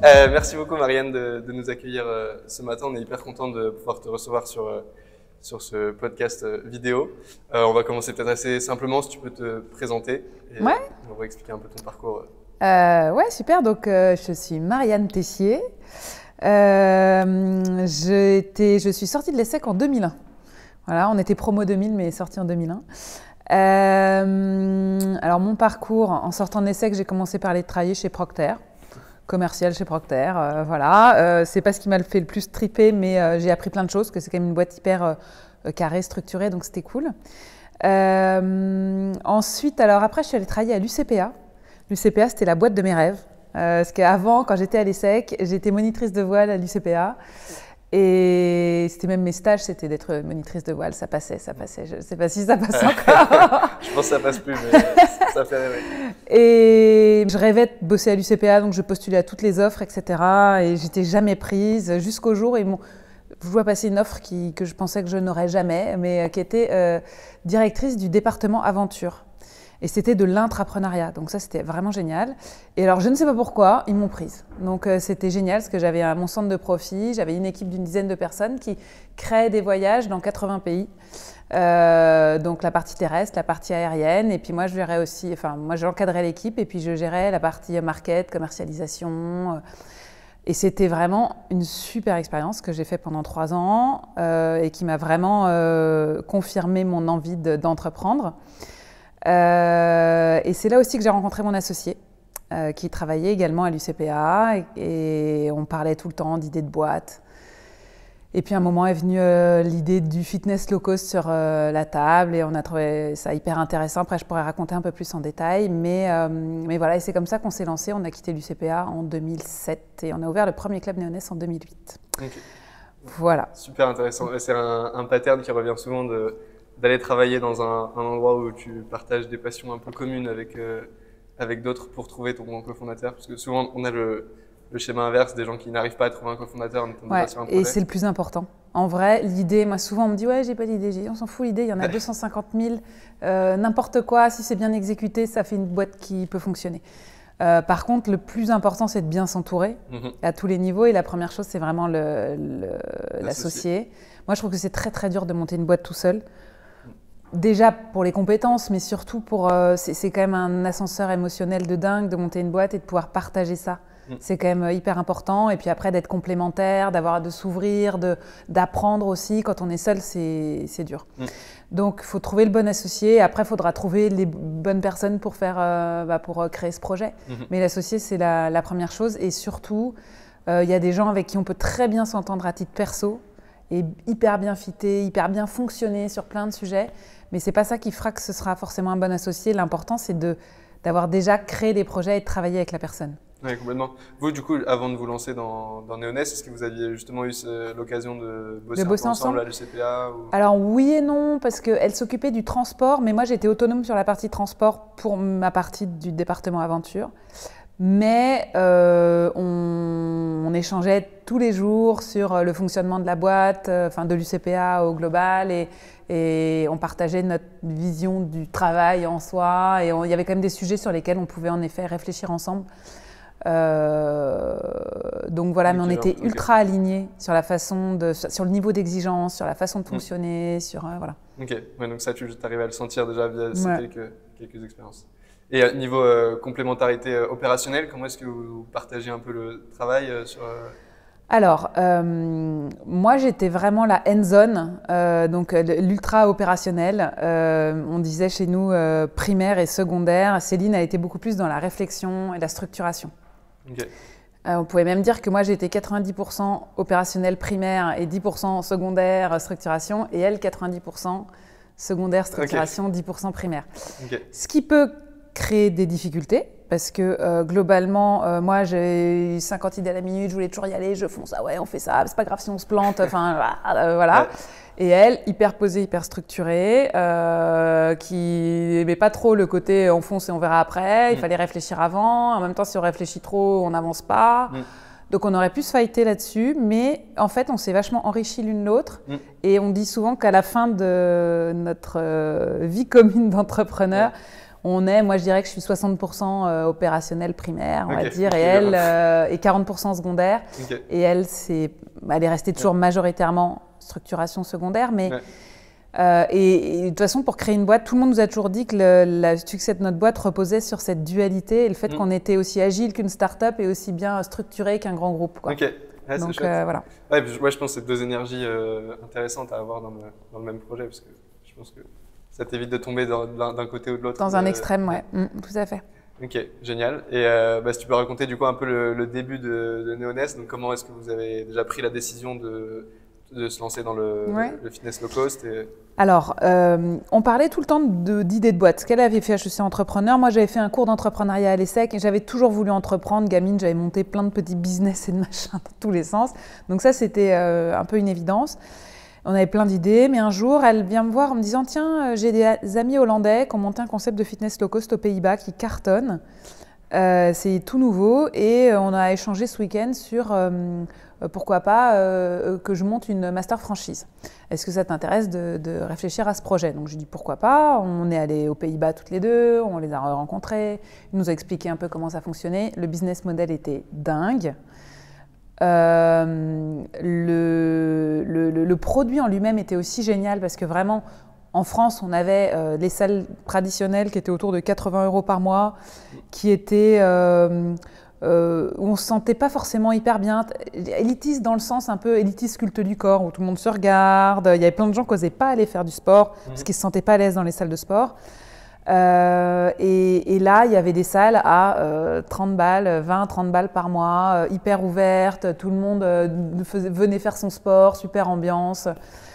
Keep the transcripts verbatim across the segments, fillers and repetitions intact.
Euh, merci beaucoup Marianne de, de nous accueillir euh, ce matin. On est hyper content de pouvoir te recevoir sur, euh, sur ce podcast euh, vidéo. Euh, on va commencer peut-être assez simplement, si tu peux te présenter et ouais. on va expliquer un peu ton parcours. Euh, ouais, super. Donc, euh, je suis Marianne Tessier. Euh, je, été, je suis sortie de l'ESSEC en deux mille un. Voilà, on était promo deux mille, mais sortie en deux mille un. Euh, alors, mon parcours, en sortant de l'ESSEC, j'ai commencé par aller travailler chez Procter, commercial chez Procter. Euh, voilà, euh, c'est pas ce qui m'a fait le plus triper, mais euh, j'ai appris plein de choses, parce que c'est quand même une boîte hyper euh, carrée, structurée, donc c'était cool. Euh, ensuite, alors après, je suis allée travailler à l'U C P A. L'U C P A, c'était la boîte de mes rêves. Euh, parce qu'avant, quand j'étais à l'ESSEC, j'étais monitrice de voile à l'U C P A. Et c'était même mes stages, c'était d'être monitrice de voile. Ça passait, ça passait. Je ne sais pas si ça passe encore. Je pense que ça passe plus, mais ça fait rêver. Et je rêvais de bosser à l'U C P A, donc je postulais à toutes les offres, et cetera. Et j'étais jamais prise jusqu'au jour où ils m'ont... Je vois passer une offre qui, que je pensais que je n'aurais jamais, mais qui était euh, directrice du département aventure. Et c'était de l'intrapreneuriat, donc ça c'était vraiment génial. Et alors je ne sais pas pourquoi, ils m'ont prise. Donc euh, c'était génial parce que j'avais un, mon centre de profit, j'avais une équipe d'une dizaine de personnes qui créaient des voyages dans quatre-vingts pays. Euh, donc la partie terrestre, la partie aérienne, et puis moi je gérais aussi, enfin moi j'encadrais l'équipe et puis je gérais la partie market, commercialisation. Euh, et c'était vraiment une super expérience que j'ai fait pendant trois ans euh, et qui m'a vraiment euh, confirmé mon envie de, d'entreprendre. Euh, et c'est là aussi que j'ai rencontré mon associé, euh, qui travaillait également à l'U C P A, et, et on parlait tout le temps d'idées de boîte. Et puis à un moment est venue euh, l'idée du fitness low cost sur euh, la table, et on a trouvé ça hyper intéressant. Après, je pourrais raconter un peu plus en détail, mais, euh, mais voilà, et c'est comme ça qu'on s'est lancé. On a quitté l'U C P A en deux mille sept et on a ouvert le premier club Néonès en deux mille huit. Okay. Voilà. Super intéressant. C'est un, un pattern qui revient souvent de... d'aller travailler dans un, un endroit où tu partages des passions un peu communes avec, euh, avec d'autres pour trouver ton cofondateur. Parce que souvent, on a le, le schéma inverse des gens qui n'arrivent pas à trouver un cofondateur. Ouais, sur un projet. Et c'est le plus important. En vrai, l'idée, moi souvent on me dit « ouais, j'ai pas d'idée ». On s'en fout, l'idée, il y en a deux cent cinquante mille. Euh, n'importe quoi, si c'est bien exécuté, ça fait une boîte qui peut fonctionner. Euh, par contre, le plus important, c'est de bien s'entourer mm-hmm. à tous les niveaux. Et la première chose, c'est vraiment le, le, l'associé. Moi, je trouve que c'est très, très dur de monter une boîte tout seul. Déjà pour les compétences, mais surtout pour... Euh, c'est, c'est quand même un ascenseur émotionnel de dingue de monter une boîte et de pouvoir partager ça. Mm. C'est quand même hyper important. Et puis après, d'être complémentaire, d'avoir, de s'ouvrir, de, d'apprendre aussi. Quand on est seul, c'est, c'est dur. Mm. Donc, il faut trouver le bon associé. Après, il faudra trouver les bonnes personnes pour, faire, euh, bah, pour créer ce projet. Mm-hmm. Mais l'associé, c'est la, la première chose. Et surtout, il euh, y a des gens avec qui on peut très bien s'entendre à titre perso et hyper bien fitter, hyper bien fonctionner sur plein de sujets. Mais ce n'est pas ça qui fera que ce sera forcément un bon associé. L'important, c'est de, d'avoir déjà créé des projets et de travailler avec la personne. Oui, complètement. Vous, du coup, avant de vous lancer dans, dans Néonès, est-ce que vous aviez justement eu l'occasion de bosser, de bosser un peu ensemble, ensemble à l'U C P A ou... Alors oui et non, parce qu'elle s'occupait du transport, mais moi j'étais autonome sur la partie transport pour ma partie du département aventure. Mais euh, on, on échangeait tous les jours sur le fonctionnement de la boîte, euh, enfin de l'U C P A au global, et, et on partageait notre vision du travail en soi. Et il y avait quand même des sujets sur lesquels on pouvait en effet réfléchir ensemble. Euh, donc voilà, mais on était okay. ultra alignés sur la façon de, sur le niveau d'exigence, sur la façon de fonctionner, mmh. sur euh, voilà. Ok, ouais, donc ça tu arrives à le sentir déjà via ces ouais. quelques, quelques expériences. Et euh, niveau euh, complémentarité euh, opérationnelle, comment est-ce que vous partagez un peu le travail euh, sur euh... Alors, euh, moi j'étais vraiment la hands-on, euh, donc l'ultra opérationnel. Euh, on disait chez nous euh, primaire et secondaire. Céline a été beaucoup plus dans la réflexion et la structuration. Okay. Euh, on pouvait même dire que moi j'étais quatre-vingt-dix pour cent opérationnel primaire et dix pour cent secondaire structuration, et elle quatre-vingt-dix pour cent secondaire structuration, okay. dix pour cent primaire. Okay. Ce qui peut créer des difficultés, parce que euh, globalement, euh, moi j'ai cinquante idées à la minute, je voulais toujours y aller, je fonce, ah ouais, on fait ça, c'est pas grave si on se plante, enfin euh, voilà. Ouais. Et elle, hyper posée, hyper structurée, euh, qui n'aimait pas trop le côté on fonce et on verra après, il mmh. fallait réfléchir avant, en même temps si on réfléchit trop, on n'avance pas. Mmh. Donc on aurait pu se fighter là-dessus, mais en fait on s'est vachement enrichi l'une l'autre, mmh. et on dit souvent qu'à la fin de notre euh, vie commune d'entrepreneur, ouais. On est, moi je dirais que je suis soixante pour cent opérationnel primaire, on okay. va dire, okay. et elle, euh, et quarante pour cent secondaire. Okay. Et elle, c'est, elle est restée toujours ouais. majoritairement structuration secondaire, mais... Ouais. Euh, et, et de toute façon, pour créer une boîte, tout le monde nous a toujours dit que le, le succès de notre boîte reposait sur cette dualité et le fait mmh. qu'on était aussi agile qu'une start-up et aussi bien structuré qu'un grand groupe. Quoi. Ok, ouais, donc c'est euh, voilà. Ouais, puis, ouais, je pense que c'est deux énergies euh, intéressantes à avoir dans le, dans le même projet parce que je pense que ça t'évite de tomber d'un côté ou de l'autre. Dans un euh, extrême, ouais, mmh, tout à fait. Ok, génial. Et euh, bah, si tu peux raconter du coup un peu le, le début de, de Neonest, donc comment est-ce que vous avez déjà pris la décision de de se lancer dans le, ouais. le fitness low cost et... Alors, euh, on parlait tout le temps d'idées de, de boîte. Ce qu'elle avait fait H E C Entrepreneur, moi j'avais fait un cours d'entrepreneuriat à l'ESSEC et j'avais toujours voulu entreprendre. Gamine, j'avais monté plein de petits business et de machins dans tous les sens. Donc ça, c'était euh, un peu une évidence. On avait plein d'idées, mais un jour, elle vient me voir en me disant « Tiens, j'ai des amis hollandais qui ont monté un concept de fitness low cost aux Pays-Bas qui cartonne. Euh, c'est tout nouveau et on a échangé ce week-end sur euh, pourquoi pas euh, que je monte une master franchise. Est-ce que ça t'intéresse de, de réfléchir à ce projet ?» Donc je dis pourquoi pas. On est allés aux Pays-Bas toutes les deux, on les a rencontrés, il nous a expliqué un peu comment ça fonctionnait. Le business model était dingue. Euh, le, le, le, le produit en lui-même était aussi génial parce que vraiment, en France, on avait euh, les salles traditionnelles qui étaient autour de quatre-vingts euros par mois, qui étaient, euh, euh, où on ne se sentait pas forcément hyper bien. Élitiste dans le sens un peu élitiste culte du corps, où tout le monde se regarde. Il y avait plein de gens qui n'osaient pas aller faire du sport mmh. parce qu'ils ne se sentaient pas à l'aise dans les salles de sport. Euh, et, et là, il y avait des salles à euh, trente balles, vingt, trente balles par mois, euh, hyper ouvertes. Tout le monde euh, faisait, venait faire son sport, super ambiance.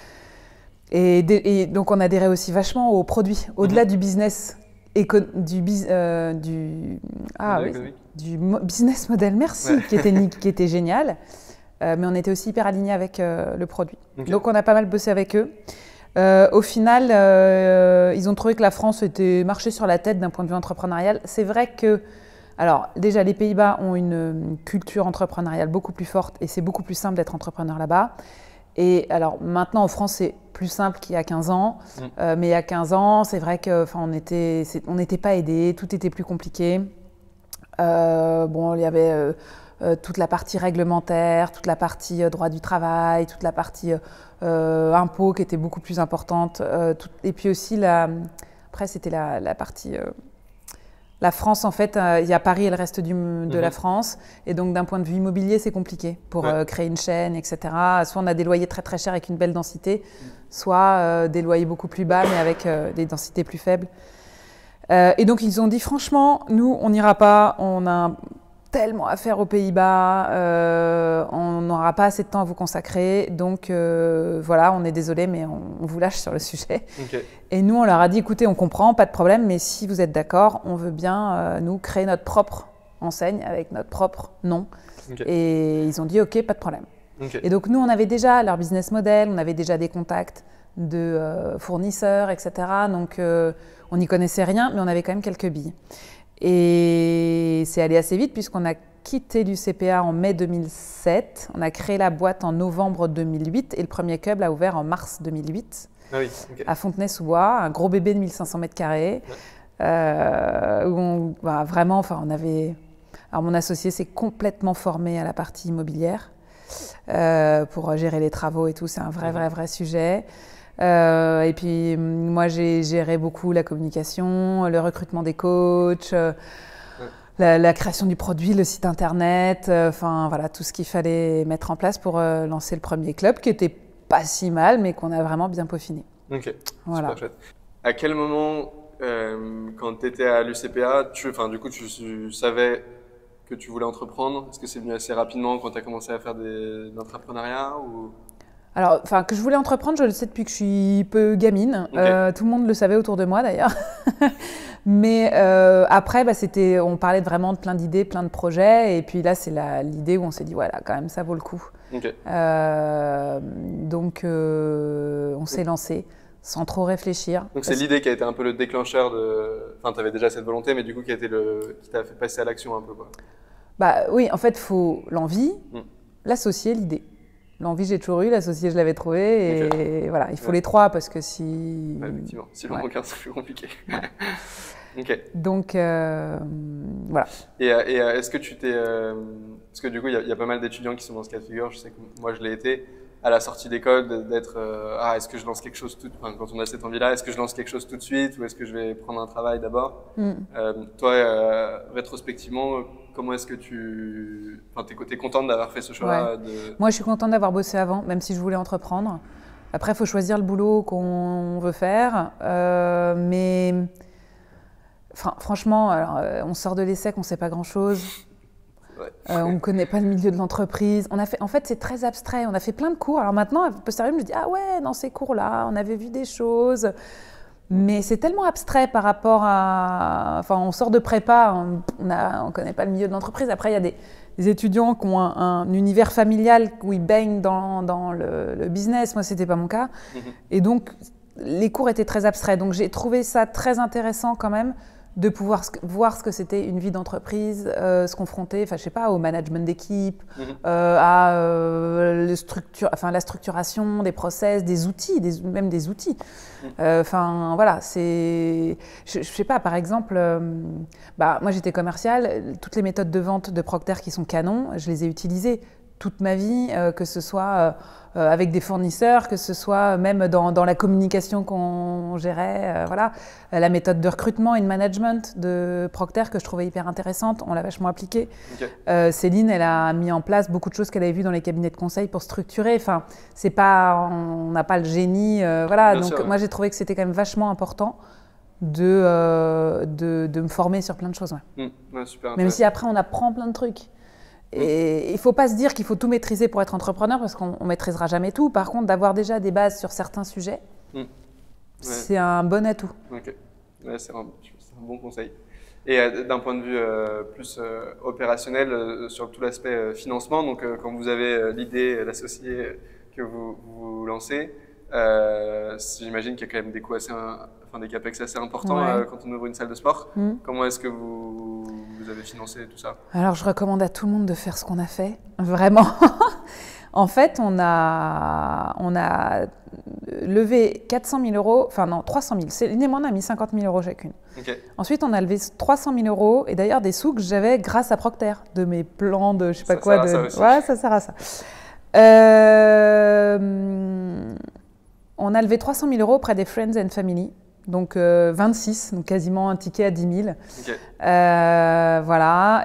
Et, et donc, on adhérait aussi vachement aux produits, au-delà mmh. du business, éco, du, euh, du, ah, oui, du business model, merci, ouais. qui, était, qui était génial. Euh, mais on était aussi hyper alignés avec euh, le produit. Okay. Donc, on a pas mal bossé avec eux. Euh, au final, euh, ils ont trouvé que la France était marchée sur la tête d'un point de vue entrepreneurial. C'est vrai que, alors déjà, les Pays-Bas ont une, une culture entrepreneuriale beaucoup plus forte et c'est beaucoup plus simple d'être entrepreneur là-bas. Et alors maintenant en France c'est plus simple qu'il y a quinze ans, mmh. euh, mais il y a quinze ans c'est vrai qu'on n'était on n'était pas aidés, tout était plus compliqué. Euh, bon, il y avait euh, euh, toute la partie réglementaire, toute la partie euh, droit du travail, toute la partie euh, impôts qui était beaucoup plus importante, euh, tout, et puis aussi la, après c'était la, la partie euh, La France, en fait, euh, il y a Paris et le reste du, de mmh. la France. Et donc, d'un point de vue immobilier, c'est compliqué pour ouais. euh, créer une chaîne, et cetera. Soit on a des loyers très, très chers avec une belle densité, soit euh, des loyers beaucoup plus bas, mais avec euh, des densités plus faibles. Euh, et donc, ils ont dit, franchement, nous, on n'ira pas. On a tellement à faire aux Pays-Bas. Euh, on n'aura pas assez de temps à vous consacrer. Donc, euh, voilà, on est désolé, mais on, on vous lâche sur le sujet. Okay. Et nous, on leur a dit, écoutez, on comprend, pas de problème, mais si vous êtes d'accord, on veut bien, euh, nous, créer notre propre enseigne avec notre propre nom. Okay. Et ils ont dit, OK, pas de problème. Okay. Et donc, nous, on avait déjà leur business model, on avait déjà des contacts de euh, fournisseurs, et cetera. Donc, euh, on n'y connaissait rien, mais on avait quand même quelques billes. Et c'est allé assez vite puisqu'on a quitté l'U C P A en mai deux mille sept. On a créé la boîte en novembre deux mille huit et le premier club a ouvert en mars deux mille huit. Ah oui, okay. À Fontenay-sous-Bois, un gros bébé de mille cinq cents mètres carrés. Ouais. Euh, où on, bah, vraiment, enfin, on avait. Alors, mon associé s'est complètement formé à la partie immobilière euh, pour gérer les travaux et tout. C'est un vrai, vrai, vrai sujet. Euh, et puis, moi, j'ai géré beaucoup la communication, le recrutement des coachs, euh, ouais. la, la création du produit, le site internet, enfin, euh, voilà, tout ce qu'il fallait mettre en place pour euh, lancer le premier club, qui était pas si mal, mais qu'on a vraiment bien peaufiné. Ok, voilà. Super chouette. À quel moment, euh, quand tu étais à l'U C P A, tu, enfin, du coup, tu, tu savais que tu voulais entreprendre? Est-ce que c'est venu assez rapidement quand tu as commencé à faire de l'entrepreneuriat ou... Alors, enfin, que je voulais entreprendre, je le sais depuis que je suis peu gamine. Okay. Euh, tout le monde le savait autour de moi, d'ailleurs. Mais euh, après, bah, c'était, on parlait vraiment de plein d'idées, plein de projets. Et puis là, c'est l'idée où on s'est dit, voilà, quand même, ça vaut le coup. Okay. Euh, donc, euh, on s'est lancé sans trop réfléchir. Donc, c'est l'idée qui a été un peu le déclencheur de... Enfin, tu avais déjà cette volonté, mais du coup, qui a été le... qui t'a fait passer à l'action un peu, quoi. Bah oui, en fait, il faut l'envie, mm. l'associer, l'idée. L'envie, j'ai toujours eu, l'associé, je l'avais trouvé. Et okay. voilà, il faut ouais. les trois parce que si. Ouais, effectivement, si l'on ouais. manque un, c'est plus compliqué. Ok. Donc, euh, voilà. Et, et est-ce que tu t'es... Euh, parce que du coup, il y, y a pas mal d'étudiants qui sont dans ce cas de figure. Je sais que moi, je l'ai été. À la sortie d'école, d'être euh, ah, est-ce que je lance quelque chose tout, enfin, quand on a cette envie-là, est-ce que je lance quelque chose tout de suite ou est-ce que je vais prendre un travail d'abord? mm. euh, Toi, euh, rétrospectivement, comment est-ce que tu, enfin, t'es, t'es contente d'avoir fait ce choix-là? Ouais. de... Moi, je suis contente d'avoir bossé avant, même si je voulais entreprendre. Après, il faut choisir le boulot qu'on veut faire, euh, mais enfin, franchement, alors, on sort de l'ESSEC, on ne sait pas grand-chose. Ouais. Euh, on ne connaît pas le milieu de l'entreprise. On a fait, en fait, c'est très abstrait. On a fait plein de cours. Alors maintenant, à posteriori, je me dis, ah ouais, dans ces cours-là, on avait vu des choses. Mais c'est tellement abstrait par rapport à... Enfin, on sort de prépa, on ne connaît pas le milieu de l'entreprise. Après, il y a des, des étudiants qui ont un, un univers familial où ils baignent dans, dans le, le business. Moi, ce n'était pas mon cas. Mmh. Et donc, les cours étaient très abstraits. Donc, j'ai trouvé ça très intéressant quand même de pouvoir voir ce que c'était une vie d'entreprise, euh, se confronter, enfin je sais pas, au management d'équipe, mmh. euh, à euh, le structure, enfin la structuration des process, des outils, des, même des outils. Enfin mmh. euh, voilà, c'est, je, je sais pas, par exemple, euh, bah moi j'étais commerciale, toutes les méthodes de vente de Procter qui sont canons, je les ai utilisées toute ma vie, euh, que ce soit euh, avec des fournisseurs, que ce soit même dans, dans la communication qu'on gérait. Euh, voilà. La méthode de recrutement et de management de Procter que je trouvais hyper intéressante, on l'a vachement appliquée. Okay. Euh, Céline, elle a mis en place beaucoup de choses qu'elle avait vues dans les cabinets de conseil pour structurer. Enfin, c'est pas, on n'a pas le génie. Euh, voilà. Bien Donc sûr, ouais. Moi, j'ai trouvé que c'était quand même vachement important de, euh, de, de me former sur plein de choses. Ouais. Mmh. Ouais, super même si après, on apprend plein de trucs. Et il ne faut pas se dire qu'il faut tout maîtriser pour être entrepreneur parce qu'on ne maîtrisera jamais tout. Par contre, d'avoir déjà des bases sur certains sujets, mmh. ouais. c'est un bon atout. Ok, ouais, c'est un, c'est un bon conseil. Et euh, d'un point de vue euh, plus euh, opérationnel, euh, sur tout l'aspect euh, financement, donc euh, quand vous avez euh, l'idée, l'associé que vous, vous lancez, euh, j'imagine qu'il y a quand même des coûts assez, enfin des capex assez importants ouais. euh, quand on ouvre une salle de sport. Mmh. Comment est-ce que vous, vous avez financé tout ça? Alors, je recommande à tout le monde de faire ce qu'on a fait, vraiment. En fait, on a, on a levé quatre cent mille euros, enfin non, trois cent mille. Céline et moi, on a mis cinquante mille euros chacune. Okay. Ensuite, on a levé trois cent mille euros, et d'ailleurs des sous que j'avais grâce à Procter, de mes plans de je sais pas ça quoi. Sert de... à ça aussi. Ouais, ça sert à ça. Euh... On a levé trois cent mille euros auprès des Friends and Family. Donc euh, vingt-six, donc quasiment un ticket à dix mille. Okay. Euh, voilà,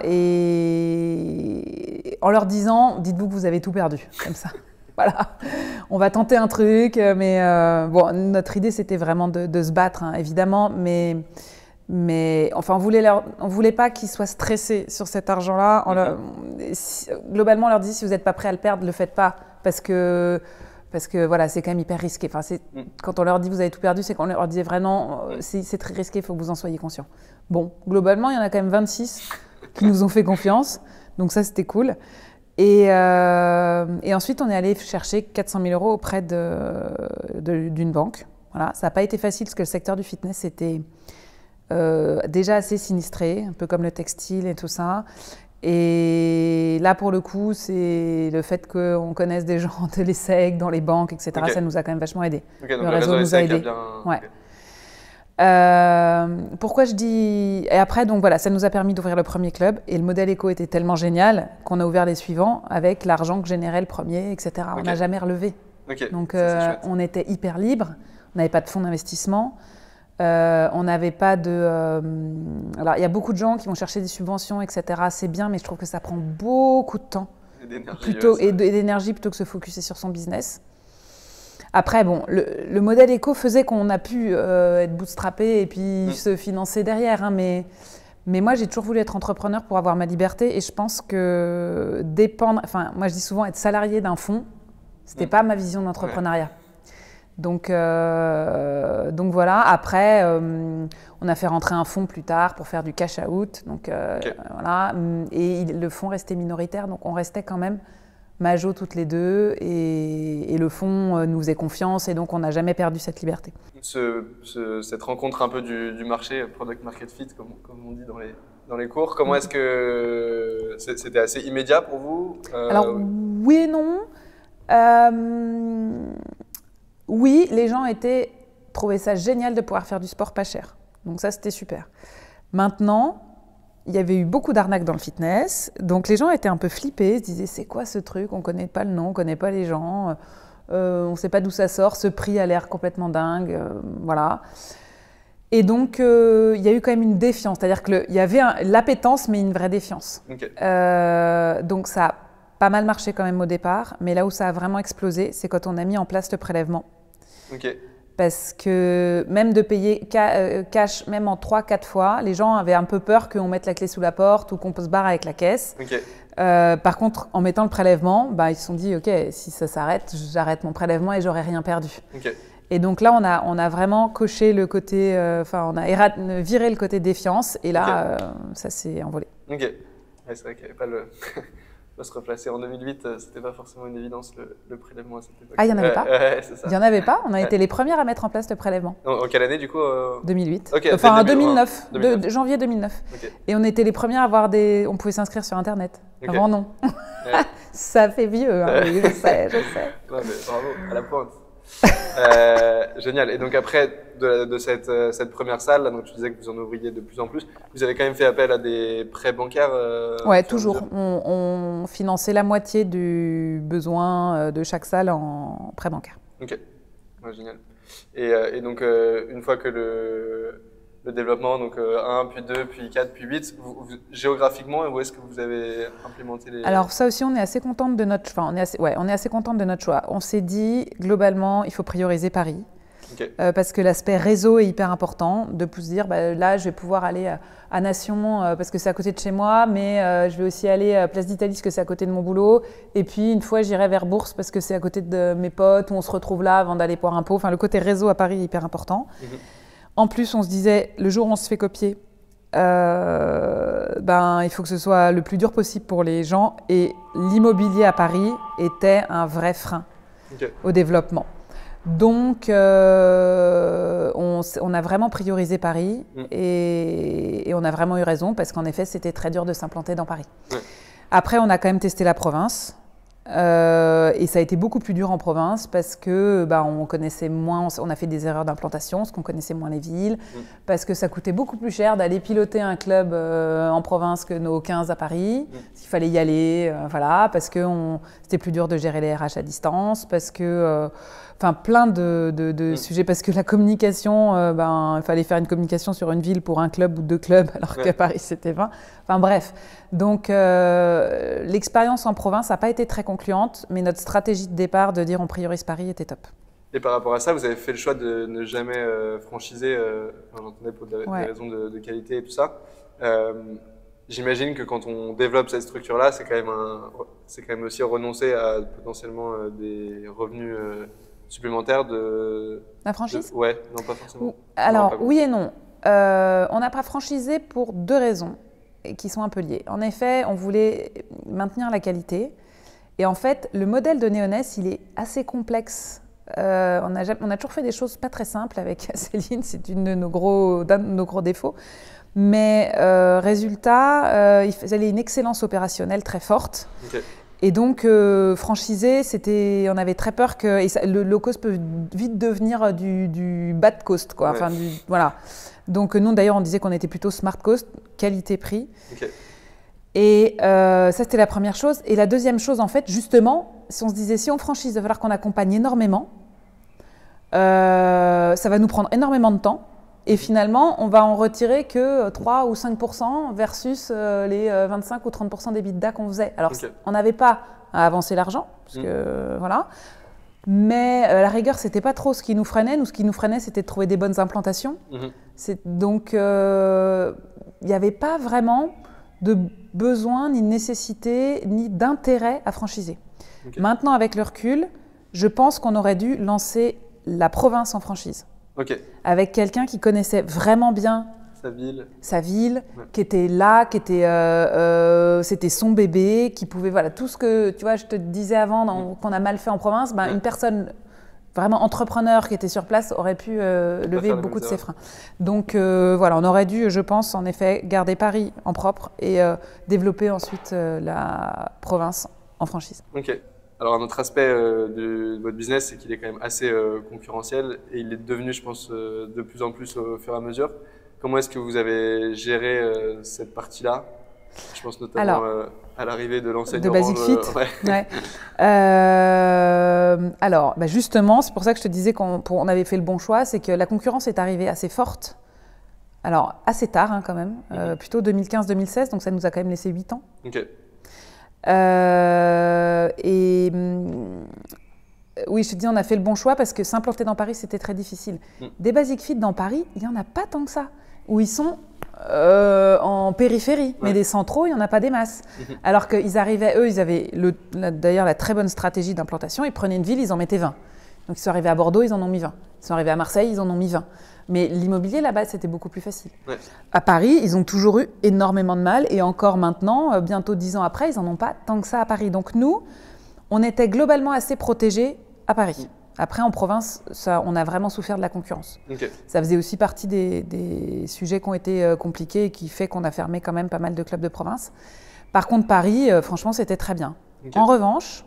et en leur disant, dites-vous que vous avez tout perdu, comme ça. Voilà, on va tenter un truc, mais euh, bon, notre idée c'était vraiment de, de se battre, hein, évidemment, mais, mais enfin, on voulait leur, on voulait pas qu'ils soient stressés sur cet argent-là. On leur, si, globalement, on leur dit si vous n'êtes pas prêt à le perdre, le faites pas, parce que Parce que voilà, c'est quand même hyper risqué. Enfin, c'est, mm. Quand on leur dit vous avez tout perdu, c'est qu'on leur disait vraiment euh, c'est, c'est très risqué, il faut que vous en soyez conscients. Bon, globalement, il y en a quand même vingt-six qui nous ont fait confiance. Donc ça, c'était cool. Et, euh, et ensuite, on est allé chercher quatre cent mille euros auprès de, de, d'une banque. Voilà, ça n'a pas été facile parce que le secteur du fitness était euh, déjà assez sinistré, un peu comme le textile et tout ça. Et là, pour le coup, c'est le fait qu'on connaisse des gens de l'ESSEC, dans les banques, et cetera. Okay. Ça nous a quand même vachement aidé. Okay, donc le, le réseau, réseau nous a aidé. A bien... Ouais. Okay. Euh, pourquoi je dis... Et après, donc voilà, ça nous a permis d'ouvrir le premier club. Et le modèle éco était tellement génial qu'on a ouvert les suivants avec l'argent que générait le premier, et cetera. Okay. On n'a jamais relevé. Okay. Donc, ça, euh, on était hyper libre. On n'avait pas de fonds d'investissement. Euh, on n'avait pas de... Euh, alors, il y a beaucoup de gens qui vont chercher des subventions, et cetera. C'est bien, mais je trouve que ça prend beaucoup de temps et d'énergie, plutôt, ouais, et d'énergie plutôt que se focuser sur son business. Après, bon, le, le modèle éco faisait qu'on a pu euh, être bootstrappé et puis mmh. se financer derrière. Hein, mais, mais moi, j'ai toujours voulu être entrepreneur pour avoir ma liberté. Et je pense que dépendre... Enfin, moi, je dis souvent être salarié d'un fonds, ce n'était mmh. pas ma vision d'entrepreneuriat. Ouais. Donc, euh, donc voilà, après, euh, on a fait rentrer un fonds plus tard pour faire du cash out. Donc, euh, okay. voilà, et il, le fonds restait minoritaire, donc on restait quand même majo toutes les deux. Et, et le fonds nous faisait confiance et donc on n'a jamais perdu cette liberté. Ce, ce, cette rencontre un peu du, du marché, product market fit, comme, comme on dit dans les, dans les cours, comment est-ce que c'était assez immédiat pour vous? euh... Alors, oui et non. Euh... Oui, les gens étaient, trouvaient ça génial de pouvoir faire du sport pas cher. Donc ça, c'était super. Maintenant, il y avait eu beaucoup d'arnaques dans le fitness. Donc les gens étaient un peu flippés, se disaient c'est quoi ce truc? On ne connaît pas le nom, on ne connaît pas les gens, euh, on ne sait pas d'où ça sort, ce prix a l'air complètement dingue. Euh, voilà. Et donc, euh, il y a eu quand même une défiance. C'est-à-dire qu'il y avait un, l'appétence, mais une vraie défiance. Okay. Euh, donc ça a pas mal marché quand même au départ. Mais là où ça a vraiment explosé, c'est quand on a mis en place le prélèvement. Okay. Parce que même de payer cash, même en trois quatre fois, les gens avaient un peu peur qu'on mette la clé sous la porte ou qu'on se barre avec la caisse. Okay. Euh, par contre, en mettant le prélèvement, bah, ils se sont dit « Ok, si ça s'arrête, j'arrête mon prélèvement et j'aurai rien perdu. Okay. » Et donc là, on a, on a vraiment coché le côté, enfin, euh, on a éra- viré le côté défiance et là, okay. euh, ça s'est envolé. Ok. Ouais, c'est vrai qu'il n'y avait pas le. Faut se replacer en deux mille huit, c'était pas forcément une évidence le, le prélèvement à cette époque. Ah, il n'y en avait ouais, pas ouais, c'est ça. Il n'y en avait pas. On a ouais. été les premières à mettre en place le prélèvement. En, en quelle année du coup euh... deux mille huit. Okay, enfin, deux mille neuf. deux mille neuf. De, de janvier deux mille neuf. Okay. Et on était les premières à avoir des. On pouvait s'inscrire sur Internet. Okay. Avant, non. Ouais. Ça fait vieux, hein, oui, je sais, je sais. Non, mais bravo, à la pointe. euh, génial. Et donc après de, de cette, cette première salle, là, donc tu disais que vous en ouvriez de plus en plus, vous avez quand même fait appel à des prêts bancaires euh, Ouais, toujours. On, on finançait la moitié du besoin de chaque salle en prêt bancaire. Ok, ouais, génial. Et, et donc euh, une fois que le, le développement, donc un, puis deux, puis quatre, puis huit, vous, vous, géographiquement, où est-ce que vous avez implémenté les… Alors ça aussi, on est assez contente de notre choix. On est assez, ouais, on est assez contente de notre choix. On s'est dit, globalement, il faut prioriser Paris. Okay. Euh, parce que l'aspect réseau est hyper important, de se dire, bah, là, je vais pouvoir aller à, à Nation euh, parce que c'est à côté de chez moi, mais euh, je vais aussi aller à Place d'Italie parce que c'est à côté de mon boulot. Et puis, une fois, j'irai vers Bourse parce que c'est à côté de mes potes, où on se retrouve là avant d'aller boire un pot. Enfin, le côté réseau à Paris est hyper important. Mm-hmm. En plus, on se disait, le jour où on se fait copier, euh, ben, il faut que ce soit le plus dur possible pour les gens. Et l'immobilier à Paris était un vrai frein okay. au développement. Donc, euh, on, on a vraiment priorisé Paris mmh. et, et on a vraiment eu raison parce qu'en effet, c'était très dur de s'implanter dans Paris. Ouais. Après, on a quand même testé la province euh, et ça a été beaucoup plus dur en province parce que bah, on connaissait moins, on a fait des erreurs d'implantation, parce qu'on connaissait moins les villes, mmh. parce que ça coûtait beaucoup plus cher d'aller piloter un club euh, en province que nos quinze à Paris. Mmh. Il fallait y aller, euh, voilà, parce que on, c'était plus dur de gérer les R H à distance, parce que euh, Enfin, plein de, de, de mmh. sujets, parce que la communication, euh, ben, il fallait faire une communication sur une ville pour un club ou deux clubs, alors ouais. qu'à Paris, c'était vingt. Enfin, bref. Donc, euh, l'expérience en province n'a pas été très concluante, mais notre stratégie de départ de dire on priorise Paris était top. Et par rapport à ça, vous avez fait le choix de ne jamais euh, franchiser, euh, enfin, j'entendais pour des, ouais. des raisons de, de qualité et tout ça. Euh, J'imagine que quand on développe cette structure-là, c'est quand même un, c'est quand même aussi renoncer à potentiellement euh, des revenus euh, supplémentaires de… La franchise de, Ouais, non pas forcément. Alors, non, pas oui et non. Euh, on n'a pas franchisé pour deux raisons qui sont un peu liées. En effet, on voulait maintenir la qualité. Et en fait, le modèle de Néonès, il est assez complexe. Euh, on, a, on a toujours fait des choses pas très simples avec Céline, c'est une de nos gros, d'un de nos gros défauts. Mais euh, résultat, euh, il faisait une excellence opérationnelle très forte. Okay. Et donc, euh, franchiser, c'était, on avait très peur que et ça, le low cost peut vite devenir du, du bad cost, quoi. Ouais. Enfin, du, voilà. Donc, nous, d'ailleurs, on disait qu'on était plutôt smart cost, qualité-prix. Okay. Et euh, ça, c'était la première chose. Et la deuxième chose, en fait, justement, si on se disait, si on franchise, il va falloir qu'on accompagne énormément. Euh, ça va nous prendre énormément de temps. Et finalement, on va en retirer que trois ou cinq pour cent versus euh, les vingt-cinq ou trente pour cent des d'E B I T D A qu'on faisait. Alors, okay. on n'avait pas à avancer l'argent, parce que, mmh. voilà. Mais à la rigueur, ce n'était pas trop ce qui nous freinait. Nous, ce qui nous freinait, c'était de trouver des bonnes implantations. Mmh. C'est, donc, il euh, n'y avait pas vraiment de besoin, ni de nécessité, ni d'intérêt à franchiser. Okay. Maintenant, avec le recul, je pense qu'on aurait dû lancer la province en franchise. Okay. Avec quelqu'un qui connaissait vraiment bien sa ville, sa ville ouais. qui était là, qui était, euh, euh, c'était son bébé, qui pouvait, voilà, tout ce que, tu vois, je te disais avant, dans, mmh. qu'on a mal fait en province, ben, ouais. une personne vraiment entrepreneur qui était sur place aurait pu euh, lever beaucoup de ses freins. Donc euh, voilà, on aurait dû, je pense, en effet, garder Paris en propre et euh, développer ensuite euh, la province en franchise. Ok. Alors un autre aspect euh, de, de votre business, c'est qu'il est quand même assez euh, concurrentiel et il est devenu, je pense, euh, de plus en plus au fur et à mesure. comment est-ce que vous avez géré euh, cette partie-là? Je pense notamment alors, euh, à l'arrivée de l'enseignant. De Basic Fit. De... Ouais. Ouais. Euh, alors, bah justement, c'est pour ça que je te disais qu'on on avait fait le bon choix, c'est que la concurrence est arrivée assez forte. Alors, assez tard hein, quand même, mm-hmm. euh, plutôt deux mille quinze deux mille seize, donc ça nous a quand même laissé huit ans. Ok. Euh, et oui, je te dis, on a fait le bon choix parce que s'implanter dans Paris, c'était très difficile. Mm. Des Basic Fit dans Paris, il n'y en a pas tant que ça, où ils sont euh, en périphérie, ouais. mais des centraux, il n'y en a pas des masses. Mm-hmm. Alors qu'ils arrivaient, eux, ils avaient d'ailleurs la très bonne stratégie d'implantation, ils prenaient une ville, ils en mettaient vingt. Donc ils sont arrivés à Bordeaux, ils en ont mis vingt. Ils sont arrivés à Marseille, ils en ont mis vingt. Mais l'immobilier, là-bas, c'était beaucoup plus facile. Ouais. À Paris, ils ont toujours eu énormément de mal. Et encore maintenant, bientôt dix ans après, ils n'en ont pas tant que ça à Paris. Donc nous, on était globalement assez protégés à Paris. Après, en province, ça, on a vraiment souffert de la concurrence. Okay. Ça faisait aussi partie des, des sujets qui ont été compliqués et qui fait qu'on a fermé quand même pas mal de clubs de province. Par contre, Paris, euh, franchement, c'était très bien. Okay. En revanche,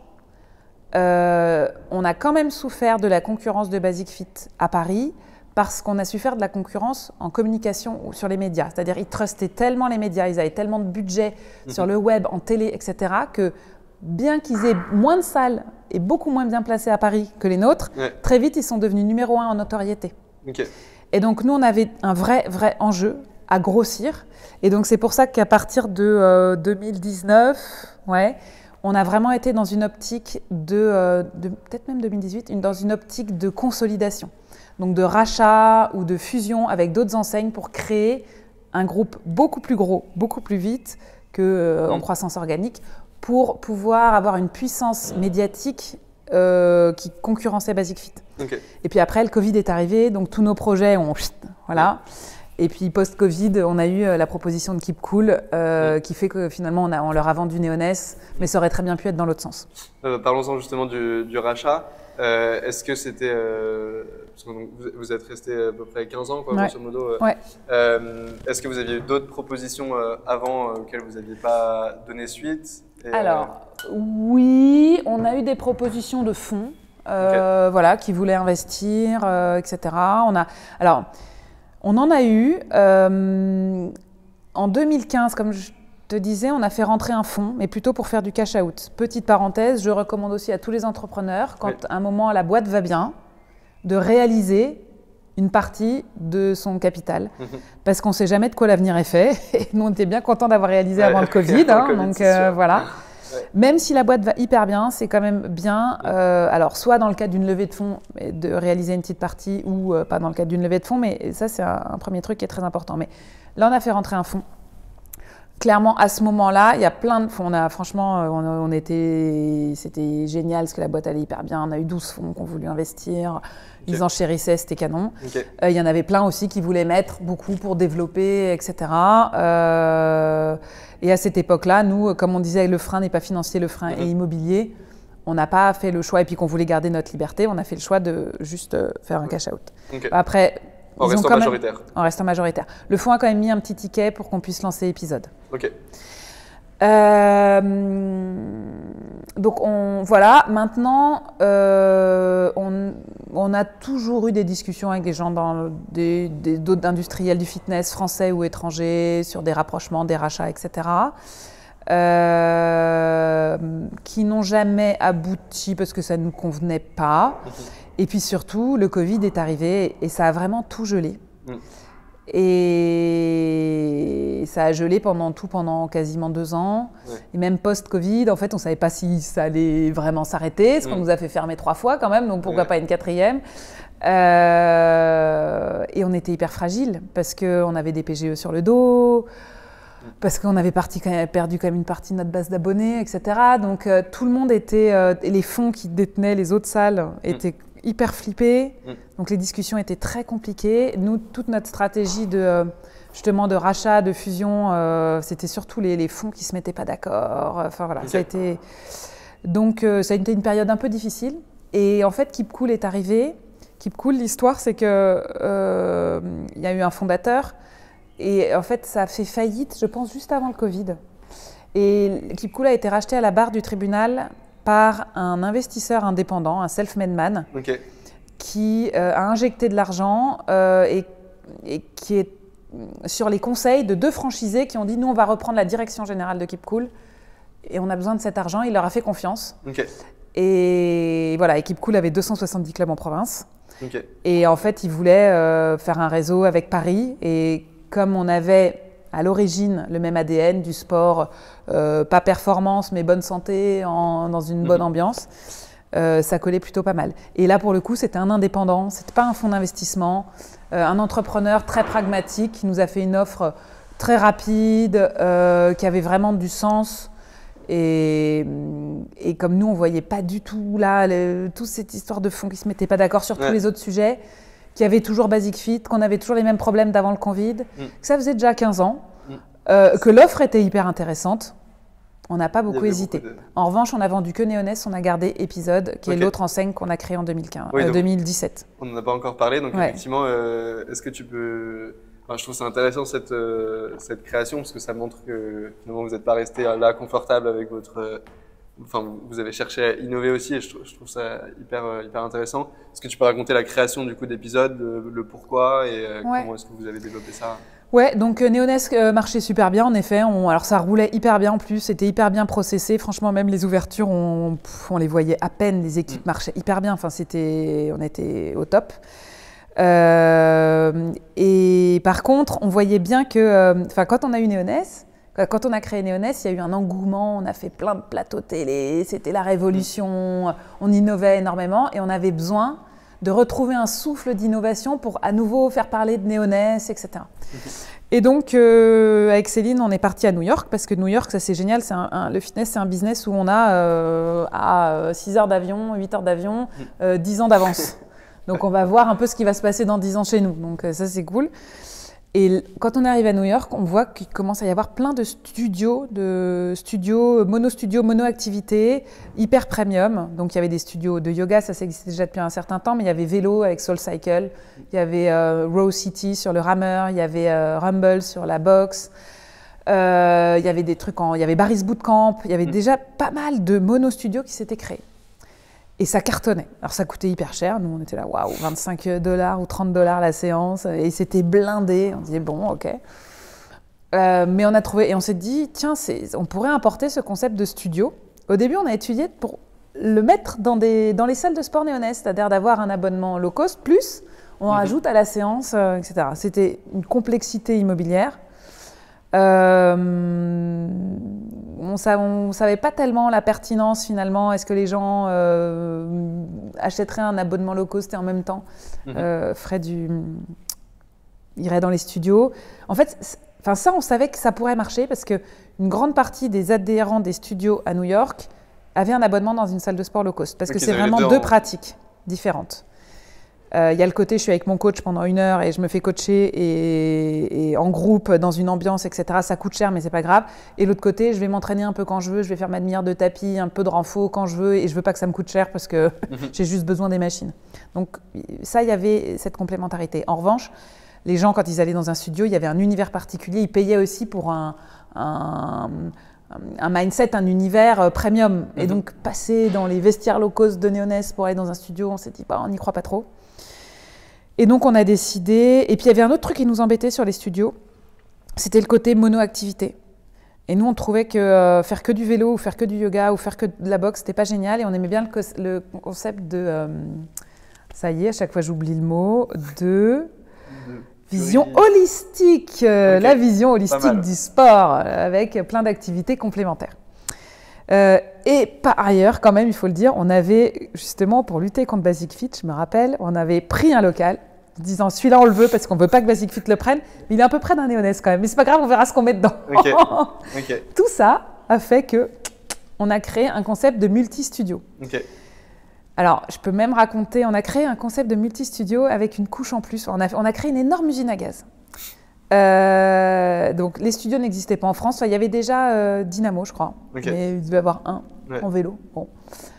euh, on a quand même souffert de la concurrence de Basic Fit à Paris, parce qu'on a su faire de la concurrence en communication ou sur les médias. C'est-à-dire qu'ils trustaient tellement les médias, ils avaient tellement de budget mmh. sur le web, en télé, et cetera, que bien qu'ils aient moins de salles et beaucoup moins bien placées à Paris que les nôtres, ouais. très vite, ils sont devenus numéro un en notoriété. Okay. Et donc, nous, on avait un vrai, vrai enjeu à grossir. Et donc, c'est pour ça qu'à partir de euh, deux mille dix-neuf, ouais, on a vraiment été dans une optique de, euh, de peut-être même deux mille dix-huit, une, dans une optique de consolidation. Donc de rachat ou de fusion avec d'autres enseignes pour créer un groupe beaucoup plus gros, beaucoup plus vite qu'en euh, mmh. croissance organique, pour pouvoir avoir une puissance médiatique euh, qui concurrençait Basic Fit. Okay. Et puis après, le Covid est arrivé, donc tous nos projets ont... Voilà. Et puis post-Covid, on a eu la proposition de Keep Cool, euh, mmh. qui fait que finalement, on, a, on leur a vendu Néonès, mais ça aurait très bien pu être dans l'autre sens. Euh, Parlons-en justement du, du rachat. Euh, Est-ce que c'était... Euh, parce que vous, vous êtes resté à peu près quinze ans, quoi, ouais. grosso modo. Euh, ouais. euh, Est-ce que vous aviez eu d'autres propositions euh, avant euh, auxquelles vous n'aviez pas donné suite? Et, Alors, euh... oui, on a eu des propositions de fonds euh, okay. voilà, qui voulaient investir, euh, et cetera. On a, alors, on en a eu. Euh, en deux mille quinze, comme je te disais, on a fait rentrer un fonds, mais plutôt pour faire du cash out. Petite parenthèse, je recommande aussi à tous les entrepreneurs, quand oui. à un moment la boîte va bien, de réaliser une partie de son capital. Mmh. Parce qu'on ne sait jamais de quoi l'avenir est fait. Et nous, on était bien contents d'avoir réalisé ouais. avant le Covid. Hein, le COVID donc euh, voilà. Ouais. Même si la boîte va hyper bien, c'est quand même bien, euh, alors soit dans le cadre d'une levée de fonds, de réaliser une petite partie, ou euh, pas dans le cadre d'une levée de fonds, mais ça, c'est un, un premier truc qui est très important. Mais là, on a fait rentrer un fonds. Clairement, à ce moment-là, il y a plein de fonds. On a, franchement, on, on était, c'était génial parce que la boîte allait hyper bien. On a eu douze fonds qui ont voulu investir. Ils okay. enchérissaient, c'était canon. Okay. Euh, il y en avait plein aussi qui voulaient mettre beaucoup pour développer, et cetera. Euh, et à cette époque-là, nous, comme on disait, le frein n'est pas financier, le frein mm-hmm. est immobilier. On n'a pas fait le choix, et puis qu'on voulait garder notre liberté, on a fait le choix de juste faire un cash-out. Okay. Après, En Ils restant quand majoritaire. Même, en restant majoritaire. Le fonds a quand même mis un petit ticket pour qu'on puisse lancer l'épisode. Ok. Euh, donc on, voilà, maintenant, euh, on, on a toujours eu des discussions avec des gens dans des, des, d'autres industriels du fitness français ou étrangers sur des rapprochements, des rachats, et cetera. Euh, qui n'ont jamais abouti parce que ça ne nous convenait pas. Mmh. Et puis surtout, le Covid est arrivé et ça a vraiment tout gelé. Mmh. Et ça a gelé pendant tout, pendant quasiment deux ans. Ouais. Et même post-Covid, en fait, on ne savait pas si ça allait vraiment s'arrêter, ce mmh. qu'on nous a fait fermer trois fois quand même, donc pourquoi ouais. pas une quatrième. Euh, et on était hyper fragile parce qu'on avait des P G E sur le dos, parce qu'on avait parti, quand même, perdu quand même une partie de notre base d'abonnés, et cetera. Donc euh, tout le monde était, euh, et les fonds qui détenaient les autres salles étaient mmh. hyper flippés. Mmh. Donc les discussions étaient très compliquées. Nous, toute notre stratégie de, justement, de rachat, de fusion, euh, c'était surtout les, les fonds qui ne se mettaient pas d'accord. Enfin voilà, okay. ça a été... Donc euh, ça a été une période un peu difficile. Et en fait, Keep Cool est arrivé. Keep Cool, l'histoire, c'est qu'il euh, y a eu un fondateur. Et en fait, ça a fait faillite, je pense, juste avant le Covid. Et Keep Cool a été racheté à la barre du tribunal par un investisseur indépendant, un self-made man, okay. qui euh, a injecté de l'argent euh, et, et qui est sur les conseils de deux franchisés qui ont dit « Nous, on va reprendre la direction générale de Keep Cool et on a besoin de cet argent. » Il leur a fait confiance. Okay. Et voilà, et Keep Cool avait deux cent soixante-dix clubs en province. Okay. Et en fait, ils voulaient euh, faire un réseau avec Paris. Et comme on avait à l'origine le même A D N du sport, euh, pas performance, mais bonne santé, en, dans une bonne mmh. ambiance, euh, ça collait plutôt pas mal. Et là, pour le coup, c'était un indépendant, c'était pas un fonds d'investissement, euh, un entrepreneur très pragmatique qui nous a fait une offre très rapide, euh, qui avait vraiment du sens. Et, et comme nous, on ne voyait pas du tout là, le, toute cette histoire de fonds qui ne se mettaient pas d'accord sur ouais. tous les autres sujets, qu'il y avait toujours Basic Fit, qu'on avait toujours les mêmes problèmes d'avant le Covid, mm. que ça faisait déjà quinze ans, mm. euh, que l'offre était hyper intéressante. On n'a pas beaucoup hésité. Beaucoup de... En revanche, on a vendu que Néoness, on a gardé Épisode, qui okay. est l'autre enseigne qu'on a créée en deux mille quinze, oui, euh, deux mille dix-sept. On n'en a pas encore parlé, donc ouais. effectivement, euh, est-ce que tu peux... Enfin, je trouve ça intéressant cette, euh, cette création parce que ça montre que finalement vous n'êtes pas resté là confortable avec votre. Euh, enfin, vous avez cherché à innover aussi et je, je trouve ça hyper, hyper intéressant. Est-ce que tu peux raconter la création du coup d'épisodes, le, le pourquoi et euh, ouais. comment est-ce que vous avez développé ça? Ouais, donc euh, Néoness euh, marchait super bien en effet. On, alors ça roulait hyper bien en plus, c'était hyper bien processé. Franchement, même les ouvertures, on, pff, on les voyait à peine. Les équipes mmh. marchaient hyper bien. Enfin, c'était, on était au top. Euh, et par contre, on voyait bien que, enfin, euh, quand on a eu Néoness, quand on a créé Néoness, il y a eu un engouement, on a fait plein de plateaux télé, c'était la révolution, on innovait énormément et on avait besoin de retrouver un souffle d'innovation pour à nouveau faire parler de Néoness, et cetera. Okay. Et donc, euh, avec Céline, on est parti à New York parce que New York, ça c'est génial, c'est un, un, le fitness, c'est un business où on a euh, à six heures d'avion, huit heures d'avion, euh, dix ans d'avance. Donc, on va voir un peu ce qui va se passer dans dix ans chez nous. Donc, ça, c'est cool. Et quand on arrive à New York, on voit qu'il commence à y avoir plein de studios, de studios, mono-studios, mono-activités, hyper premium. Donc, il y avait des studios de yoga, ça, ça existait déjà depuis un certain temps, mais il y avait vélo avec SoulCycle, il y avait euh, Row City sur le rameur, il y avait euh, Rumble sur la boxe, euh, il y avait des trucs en, il y avait Barry's Bootcamp, il y avait mmh. déjà pas mal de mono-studios qui s'étaient créés. Et ça cartonnait. Alors ça coûtait hyper cher. Nous, on était là, waouh, vingt-cinq dollars ou trente dollars la séance. Et c'était blindé. On disait, bon, ok. Euh, mais on a trouvé, et on s'est dit, tiens, c'est, on pourrait importer ce concept de studio. Au début, on a étudié pour le mettre dans, des, dans les salles de sport Néoness, c'est-à-dire d'avoir un abonnement low cost, plus on mm-hmm. rajoute à la séance, euh, et cetera. C'était une complexité immobilière. Euh, on ne savait pas tellement la pertinence finalement. Est-ce que les gens euh, achèteraient un abonnement low cost et en même temps mmh. euh, feraient du, iraient dans les studios? En fait, enfin ça, on savait que ça pourrait marcher parce que une grande partie des adhérents des studios à New York avaient un abonnement dans une salle de sport low cost parce que c'est vraiment deux, deux pratiques différentes. Il euh, y a le côté, je suis avec mon coach pendant une heure et je me fais coacher et, et en groupe, dans une ambiance, et cetera. Ça coûte cher, mais c'est pas grave. Et l'autre côté, je vais m'entraîner un peu quand je veux, je vais faire ma demi-heure de tapis, un peu de renfo quand je veux et je veux pas que ça me coûte cher parce que j'ai juste besoin des machines. Donc ça, il y avait cette complémentarité. En revanche, les gens, quand ils allaient dans un studio, il y avait un univers particulier. Ils payaient aussi pour un, un, un mindset, un univers premium. Et donc, passer dans les vestiaires low cost de Néoness pour aller dans un studio, on s'est dit, bah, on n'y croit pas trop. Et donc, on a décidé… Et puis, il y avait un autre truc qui nous embêtait sur les studios, c'était le côté mono-activité. Et nous, on trouvait que euh, faire que du vélo ou faire que du yoga ou faire que de la boxe, c'était pas génial. Et on aimait bien le, co- le concept de… Euh, ça y est, à chaque fois, j'oublie le mot. De… de vision holistique. Euh, okay. La vision holistique du sport, avec plein d'activités complémentaires. Euh, et par ailleurs, quand même, il faut le dire, on avait justement, pour lutter contre Basic Fit, je me rappelle, on avait pris un local, disant celui-là on le veut parce qu'on ne veut pas que Basic Fit le prenne, mais il est un peu près d'un Néoness quand même. Mais c'est pas grave, on verra ce qu'on met dedans. Okay. Okay. Tout ça a fait que on a créé un concept de multi-studio. Okay. Alors, je peux même raconter, on a créé un concept de multi-studio avec une couche en plus. On a, on a créé une énorme usine à gaz. Euh, donc les studios n'existaient pas en France. Enfin, il y avait déjà euh, Dynamo, je crois, okay. mais il devait y avoir un ouais. en vélo. Bon.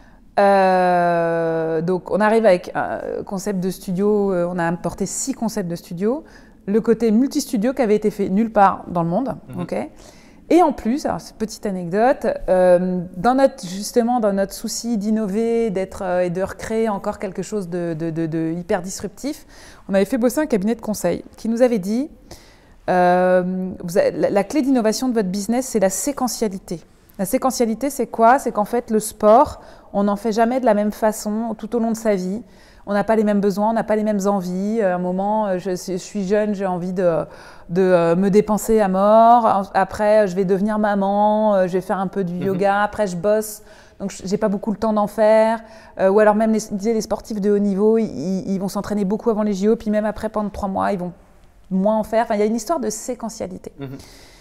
Euh, donc on arrive avec un concept de studio. Euh, on a importé six concepts de studio. Le côté multi-studio qui avait été fait nulle part dans le monde. Mm-hmm. Okay. Et en plus, alors c'est une petite anecdote, euh, dans notre, justement dans notre souci d'innover, d'être euh, et de recréer encore quelque chose de, de, de, de hyper disruptif, on avait fait bosser un cabinet de conseil qui nous avait dit Euh, vous avez, la, la clé d'innovation de votre business, c'est la séquentialité. La séquentialité, c'est quoi? C'est qu'en fait, le sport, on n'en fait jamais de la même façon tout au long de sa vie. On n'a pas les mêmes besoins, on n'a pas les mêmes envies. À un moment, je, je suis jeune, j'ai envie de, de me dépenser à mort. Après, je vais devenir maman, je vais faire un peu du yoga. Après, je bosse, donc je n'ai pas beaucoup le temps d'en faire. Euh, ou alors même les, les sportifs de haut niveau, ils, ils vont s'entraîner beaucoup avant les J O, puis même après, pendant trois mois, ils vont moins en faire. Enfin, il y a une histoire de séquentialité. Mmh.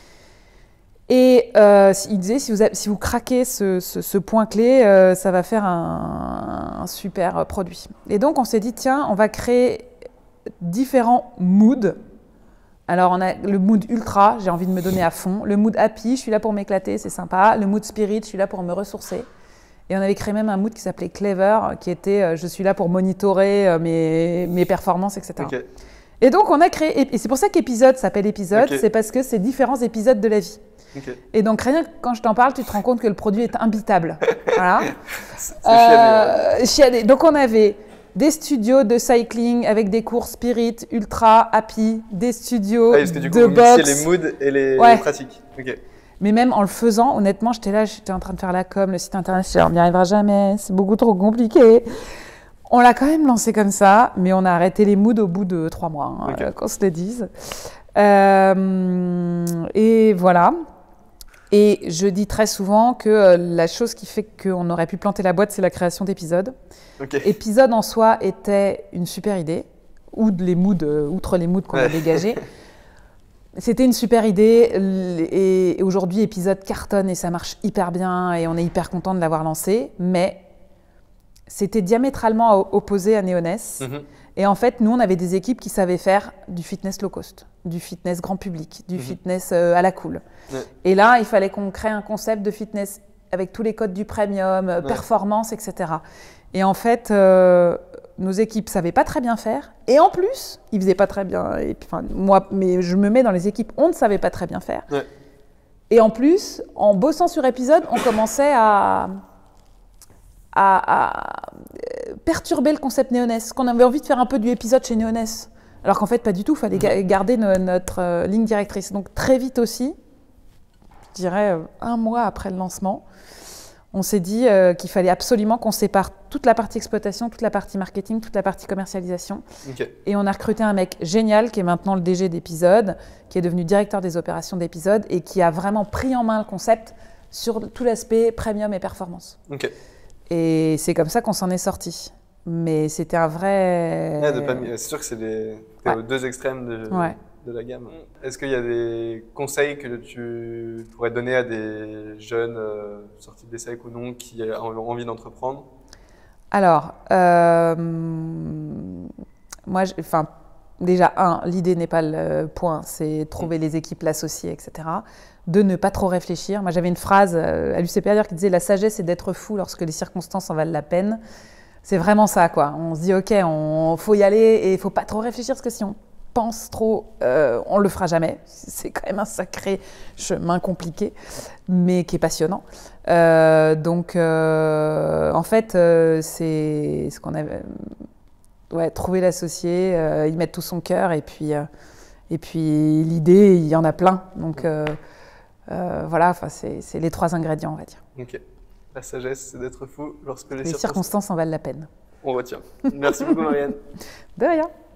Et euh, il disait, si vous, avez, si vous craquez ce, ce, ce point clé, euh, ça va faire un, un super produit. Et donc, on s'est dit, tiens, on va créer différents moods. Alors, on a le mood ultra, j'ai envie de me donner à fond. Le mood happy, je suis là pour m'éclater, c'est sympa. Le mood spirit, je suis là pour me ressourcer. Et on avait créé même un mood qui s'appelait clever, qui était, euh, je suis là pour monitorer euh, mes, mes performances, et cetera. Okay. Et donc, on a créé, et c'est pour ça qu'épisode s'appelle épisode, okay. C'est parce que c'est différents épisodes de la vie. Okay. Et donc, rien que quand je t'en parle, tu te rends compte que le produit est imbitable. Voilà. C'est euh, chiadé. Donc, on avait des studios de cycling avec des cours spirit, ultra, happy, des studios ah, parce que, du coup, de vous boxe. Les moods et les, ouais. les pratiques. Okay. Mais même en le faisant, honnêtement, j'étais là, j'étais en train de faire la com, le site internet, je disais, on n'y arrivera jamais, c'est beaucoup trop compliqué. On l'a quand même lancé comme ça, mais on a arrêté les moods au bout de trois mois, hein, okay. qu'on se le dise. Euh, et voilà. Et je dis très souvent que la chose qui fait qu'on aurait pu planter la boîte, c'est la création d'épisodes. Okay. Épisode en soi était une super idée, ou les moods, outre les moods qu'on a dégagés. C'était une super idée et aujourd'hui, épisode cartonne et ça marche hyper bien et on est hyper content de l'avoir lancé, mais c'était diamétralement opposé à Néoness. Mm-hmm. Et en fait, nous, on avait des équipes qui savaient faire du fitness low cost, du fitness grand public, du mm-hmm. fitness euh, à la cool. Ouais. Et là, il fallait qu'on crée un concept de fitness avec tous les codes du premium, ouais. performance, et cetera. Et en fait, euh, nos équipes ne savaient pas très bien faire. Et en plus, ils ne faisaient pas très bien. Et puis, enfin, moi, mais je me mets dans les équipes, on ne savait pas très bien faire. Ouais. Et en plus, en bossant sur épisode, on commençait à... À, à perturber le concept Néoness, qu'on avait envie de faire un peu du épisode chez Néoness, alors qu'en fait pas du tout, il fallait ga garder no notre euh, ligne directrice. Donc très vite aussi, je dirais euh, un mois après le lancement, on s'est dit euh, qu'il fallait absolument qu'on sépare toute la partie exploitation, toute la partie marketing, toute la partie commercialisation. Okay. Et on a recruté un mec génial qui est maintenant le D G d'Épisode, qui est devenu directeur des opérations d'Épisode et qui a vraiment pris en main le concept sur tout l'aspect premium et performance. Okay. Et c'est comme ça qu'on s'en est sorti. Mais c'était un vrai... Ouais, c'est sûr que c'est les ouais. aux deux extrêmes de, ouais. de la gamme. Est-ce qu'il y a des conseils que tu pourrais donner à des jeunes euh, sortis de l'ESSEC ou non qui ont envie d'entreprendre? Alors, euh, moi, enfin, déjà, un, l'idée n'est pas le point, c'est trouver mmh. les équipes, l'associer, et cetera. De ne pas trop réfléchir. Moi, j'avais une phrase à l'U C P A qui disait « La sagesse, c'est d'être fou lorsque les circonstances en valent la peine ». C'est vraiment ça, quoi. On se dit « Ok, il faut y aller et il ne faut pas trop réfléchir parce que si on pense trop, euh, on ne le fera jamais ». C'est quand même un sacré chemin compliqué, mais qui est passionnant. Euh, donc, euh, en fait, euh, c'est ce qu'on avait... Ouais, trouver l'associé, euh, y mettre tout son cœur et puis, euh, et puis l'idée, il y en a plein. Donc, euh, Euh, voilà, c'est les trois ingrédients, on va dire. Ok. La sagesse, c'est d'être fou lorsque les, les circonstances... circonstances en valent la peine. On retient. Merci beaucoup, Marianne. De rien.